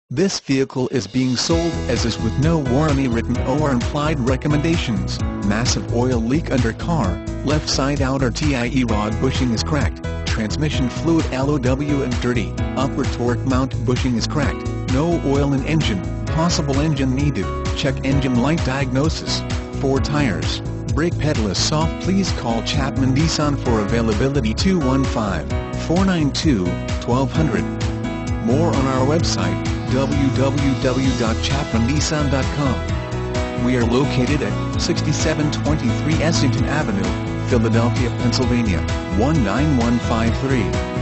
This vehicle is being sold as is with no warranty written or implied recommendations. Massive oil leak under car, left side outer TIE rod bushing is cracked, transmission fluid LOW and dirty, upper torque mount bushing is cracked, no oil in engine, possible engine needed, check engine light diagnosis, 4 tires, brake pedal is soft. Please call Chapman Nissan for availability 215-492-1200. More on our website, www.chapmannissan.com. We are located at 6723 Essington Avenue, Philadelphia, Pennsylvania, 19153.